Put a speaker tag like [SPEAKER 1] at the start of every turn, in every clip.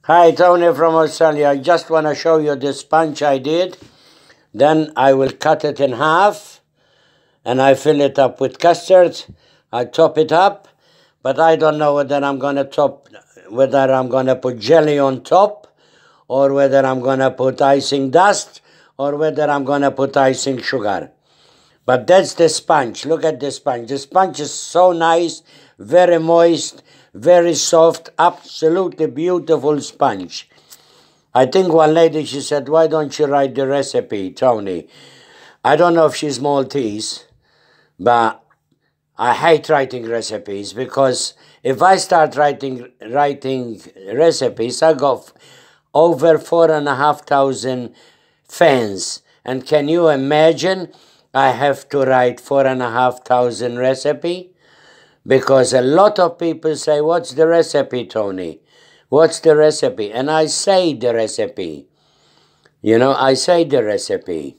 [SPEAKER 1] Hi, Tony from Australia. I just want to show you the sponge I did. Then I will cut it in half and I fill it up with custard. I top it up, but I don't know whether I'm going to put jelly on top or whether I'm going to put icing dust or whether I'm going to put icing sugar. But that's the sponge. Look at the sponge. The sponge is so nice, very moist, very soft, absolutely beautiful sponge. I think one lady, she said, why don't you write the recipe, Tony? I don't know if she's Maltese, but I hate writing recipes because if I start writing recipes, I got over 4,500 fans. And can you imagine I have to write 4,500 recipe? Because a lot of people say, what's the recipe, Tony? What's the recipe? And I say the recipe. You know, I say the recipe.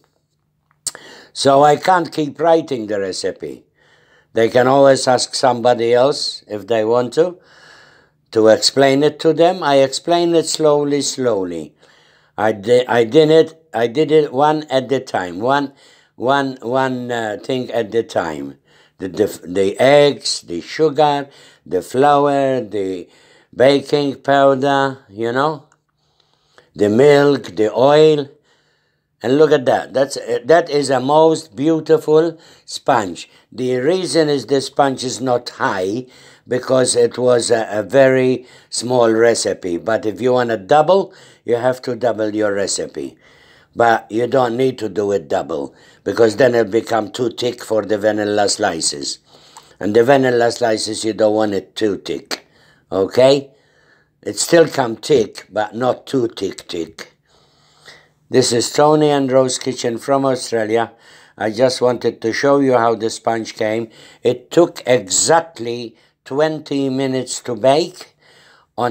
[SPEAKER 1] So I can't keep writing the recipe. They can always ask somebody else if they want to explain it to them. I explain it slowly. I did it one at a time, one thing at a time. The eggs, the sugar, the flour, the baking powder, you know, the milk, the oil. And look at that. That is a most beautiful sponge. The reason is the sponge is not high because it was a very small recipe. But if you want to double, you have to double your recipe. But you don't need to do it double because then it'll become too thick for the vanilla slices. And the vanilla slices, you don't want it too thick. Okay? It still come thick, but not too thick. This is Tony and Rose Kitchen from Australia. I just wanted to show you how the sponge came. It took exactly 20 minutes to bake on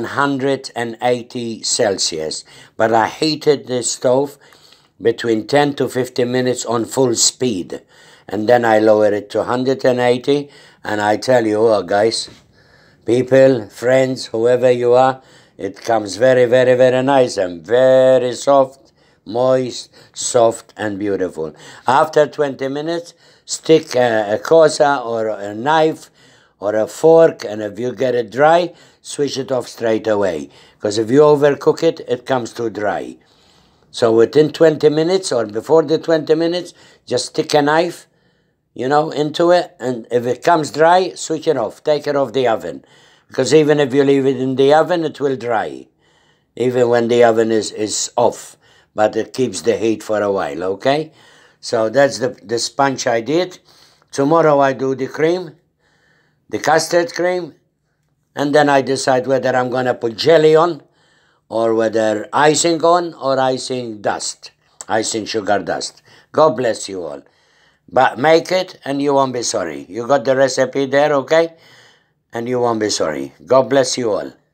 [SPEAKER 1] 180 Celsius. But I heated the stove between 10 to 15 minutes on full speed. And then I lower it to 180. And I tell you, oh, guys, people, friends, whoever you are, it comes very, very, very nice and very soft. Moist, soft, and beautiful. After 20 minutes, stick a cosa or a knife or a fork, and if you get it dry, switch it off straight away. Because if you overcook it, it comes too dry. So within 20 minutes or before the 20 minutes, just stick a knife, you know, into it, and if it comes dry, switch it off. Take it off the oven. Because even if you leave it in the oven, it will dry. Even when the oven is off. But it keeps the heat for a while, okay? So that's the sponge I did. Tomorrow I do the cream, the custard cream, and then I decide whether I'm going to put jelly on or whether icing on or icing dust, icing sugar dust. God bless you all. But make it and you won't be sorry. You got the recipe there, okay? And you won't be sorry. God bless you all.